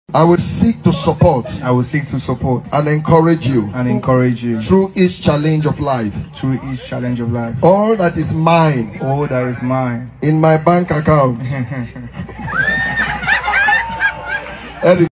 I will seek to support and encourage you through each challenge of life. All that is mine in my bank account.